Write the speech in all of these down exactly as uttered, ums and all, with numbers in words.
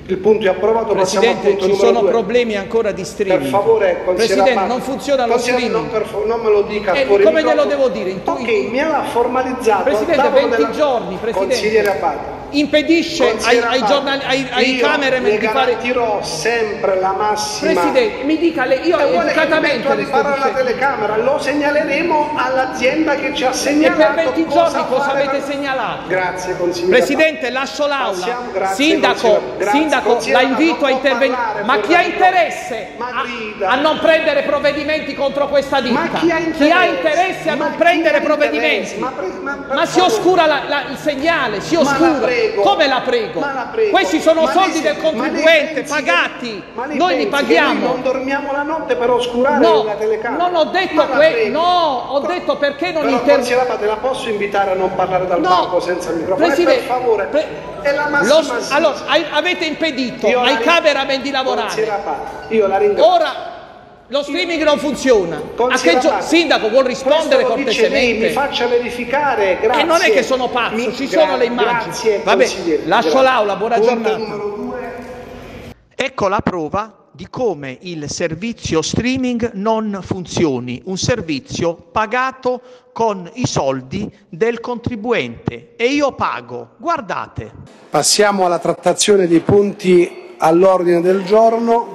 Il punto è approvato. Presidente, ci sono due. problemi ancora di streaming. Per favore, Presidente, Abate, non funziona lo streaming. Non, per, non me lo dica. Eh, come glielo devo dire? In ok, mi ha formalizzato. Presidente, venti della... giorni, Presidente. Consigliere Abate. Impedisce ai, ai, giornali, ai, ai cameraman di fare... Io sempre la massima... Presidente, mi dica lei, io educatamente le sto dicendo... la telecamera, lo segnaleremo all'azienda che ci ha segnalato. E per venti giorni cosa, cosa avete la... segnalato? Grazie, consigliere. Presidente, lascio l'aula. Sindaco, grazie, sindaco la invito a intervenire. Ma chi ha interesse a, a non prendere provvedimenti contro questa ditta? Ma chi ha interesse, chi ha interesse a non prendere provvedimenti? Ma, ma, ma si oscura la, la, il segnale, si oscura. Come la prego? La prego. Questi sono ma soldi lei, del contribuente pagati. Che, noi li paghiamo. Noi non dormiamo la notte per oscurare no, la telecamera. Non ho detto questo. No, ho detto perché non interviene. Te la posso invitare a non parlare dal no, banco senza microfono? Presidente, per favore. Pre è la massima. Lo, allora, avete impedito io ai cameraman di lavorare. Io la ringrazio. Ora lo streaming non funziona. A che Sindaco vuol rispondere cortesemente? Lei, mi faccia verificare, grazie. E non è che sono pazzo, mi, ci sono le immagini. Grazie, vabbè, lascio l'aula, buona Punto giornata. Ecco la prova di come il servizio streaming non funzioni, un servizio pagato con i soldi del contribuente e io pago, guardate. Passiamo alla trattazione dei punti all'ordine del giorno.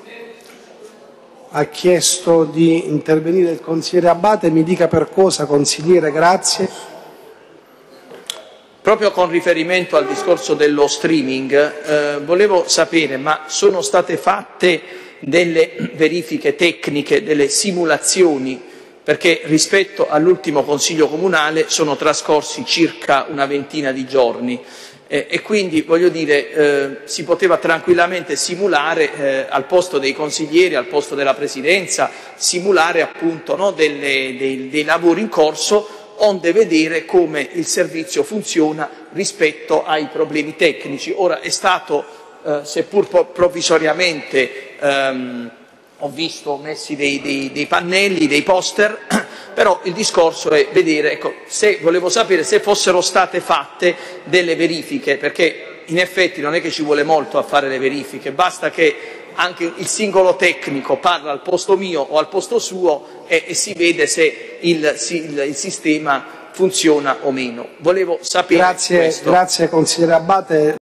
Ha chiesto di intervenire il consigliere Abate, mi dica per cosa, consigliere, grazie. Proprio con riferimento al discorso dello streaming, eh, volevo sapere, ma sono state fatte delle verifiche tecniche, delle simulazioni, perché rispetto all'ultimo Consiglio Comunale sono trascorsi circa una ventina di giorni. Eh, e quindi, voglio dire, eh, si poteva tranquillamente simulare, eh, al posto dei consiglieri, al posto della Presidenza, simulare appunto no, delle, dei, dei lavori in corso, onde vedere come il servizio funziona rispetto ai problemi tecnici. Ora è stato, eh, seppur provvisoriamente, ehm, ho visto messi dei, dei, dei pannelli, dei poster, però il discorso è vedere, ecco, se volevo sapere se fossero state fatte delle verifiche, perché in effetti non è che ci vuole molto a fare le verifiche, basta che anche il singolo tecnico parla al posto mio o al posto suo e, e si vede se il, il, il sistema funziona o meno. Volevo sapere grazie, questo. Grazie consigliere Abate.